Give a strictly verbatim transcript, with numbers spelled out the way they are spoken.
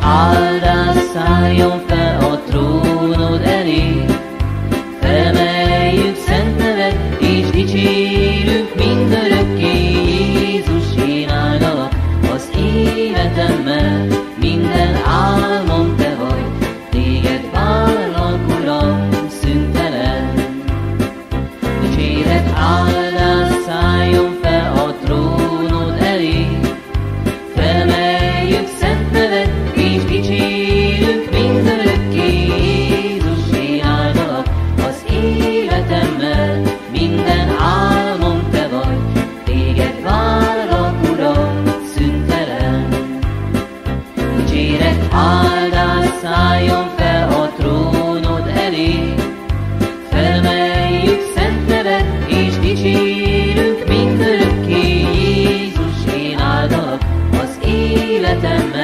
áldás szálljon fel a trónod elé. Felemeljük szent neved, és dicsérünk mindörökké. Jézus, én áldalak az életemmel, minden álmom te vagy, téged várlak, Uram, szüntelen. Dicséret, áldás szálljon fel a trónod elé. Felemeljük szent neved, és dicsérünk mindörökké. Jézus, én áldalak az életemmel, minden álmom te vagy, téged várlak, Uram, szüntelen. Dicséret, áldás szálljon fel a trónod elé. Felemeljük szent neved, és dicsérünk mindörökké. Jézus, én áldalak az életemmel,